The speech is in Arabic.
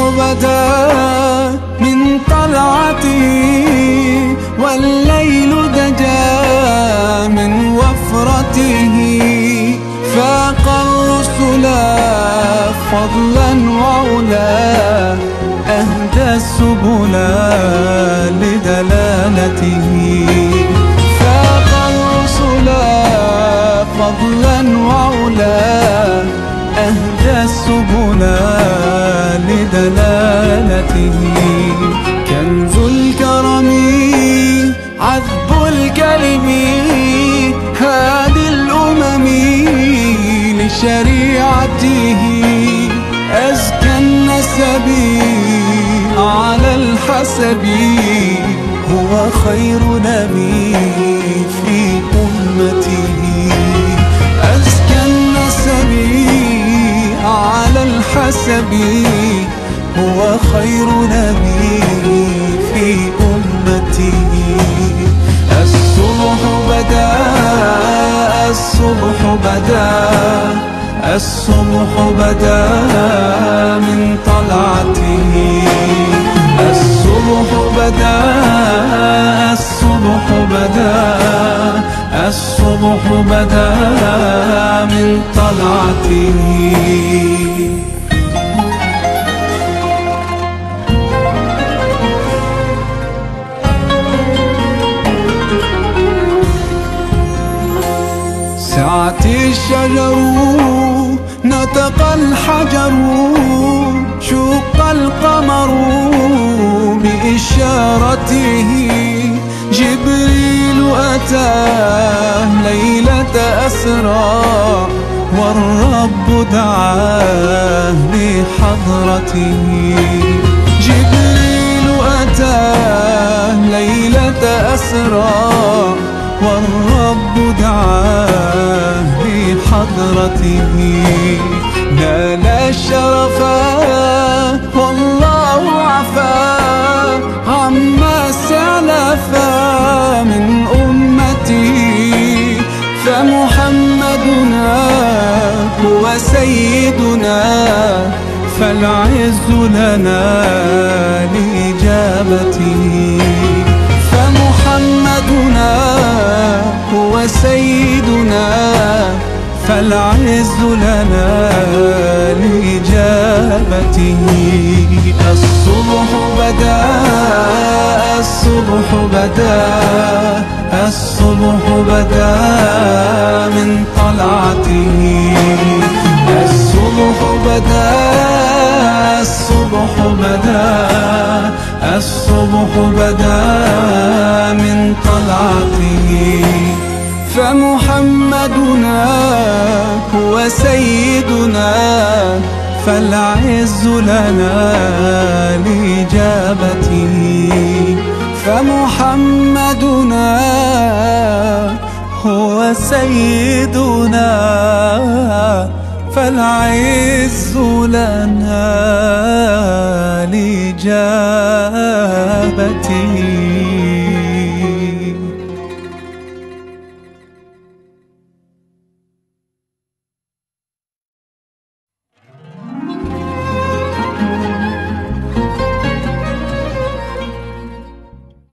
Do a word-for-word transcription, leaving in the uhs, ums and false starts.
بدا من طلعته، والليل دجا من وفرته. فاق الرسل فضلا وعلا، أهدى السبل لدلالته. فاق الرسل فضلا وعلا، أهدى السبل لدلالته. كنز الكرم عذب الكلم، هادي الأمم لشريعته. أزكى النسب على الحسب، هو خير نبي في أمته. أزكى النسب على الحسب، هو خير نبي في أمته. الصبح بدا الصبح بدا الصبح بدا من طلعته. الصبح بدا الصبح بدا الصبح بدا من طلعته. سعت الشجر نطق الحجر، شق القمر بإشارته. جبريل أتاه ليلة أسرى، والرب دعاه لحضرته. جبريل أتاه ليلة أسرى، والرب دعاه لحضرته. نال الشرف والله عفا عما سلف من أمتي. فمحمدنا هو سيدنا، فالعز لنا لإجابته. فمحمدنا هو سيدنا، فالعز لنا لإجابته. الصبح بدا الصبح بدا الصبح بدا من طلعته. الصبح بدا الصبح بدا الصبح بدا من طلعته. فمحمدنا هو سيدنا، فالعز لنا لإجابته. فمحمدنا هو سيدنا، فالعز لنا لإجابته.